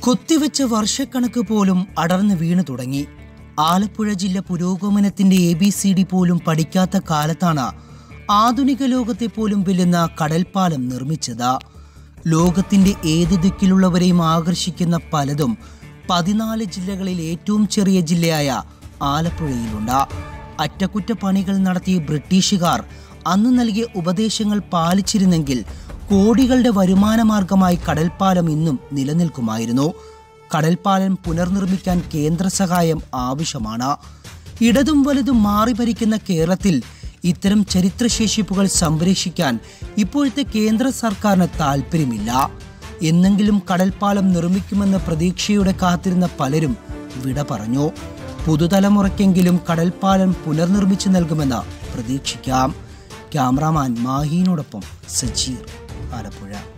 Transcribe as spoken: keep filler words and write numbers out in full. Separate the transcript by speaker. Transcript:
Speaker 1: കൊത്തിവെച്ച വർഷക്കണക്ക് പോലും അടർന്നു വീണു തുടങ്ങി. ആലപ്പുഴ ജില്ല പുരോഗമനത്തിന്റെ എ ബി സി ഡി പോലും പഠിക്കാത്ത കാലത്താണ് ആധുനിക ലോകത്തെ പോലും വെല്ലുന്ന കടൽപ്പാലം നിർമ്മിച്ചത്. ലോകത്തിന്റെ ഏത് ദിക്കിലുള്ളവരെയും ആകർഷിക്കുന്ന പലതും പതിനാല് ജില്ലകളിൽ ഏറ്റവും ചെറിയ ജില്ലയായ ആലപ്പുഴയിലുണ്ട്. അറ്റകുറ്റപ്പണികൾ നടത്തിയ ബ്രിട്ടീഷുകാർ അന്ന് നൽകിയ ഉപദേശങ്ങൾ പാലിച്ചിരുന്നെങ്കിൽ കോടികളുടെ വരുമാന മാർഗമായി കടൽപ്പാലം ഇന്നും നിലനിൽക്കുമായിരുന്നു. കടൽപ്പാലം പുനർനിർമ്മിക്കാൻ കേന്ദ്ര സഹായം ആവശ്യമാണ്. ഇടതും വലതും മാറി ഭരിക്കുന്ന കേരളത്തിൽ ഇത്തരം ചരിത്രശേഷിപ്പുകൾ സംരക്ഷിക്കാൻ ഇപ്പോഴത്തെ കേന്ദ്ര സർക്കാരിന് താല്പര്യമില്ല. എന്നെങ്കിലും കടൽപ്പാലം നിർമ്മിക്കുമെന്ന പ്രതീക്ഷയോടെ കാത്തിരുന്ന പലരും വിട പറഞ്ഞു. പുതുതലമുറയ്ക്കെങ്കിലും കടൽപ്പാലം പുനർനിർമ്മിച്ചു നൽകുമെന്ന് പ്രതീക്ഷിക്കാം. ക്യാമറാമാൻ മാഹീനോടൊപ്പം സജീർ, ആലപ്പുഴ.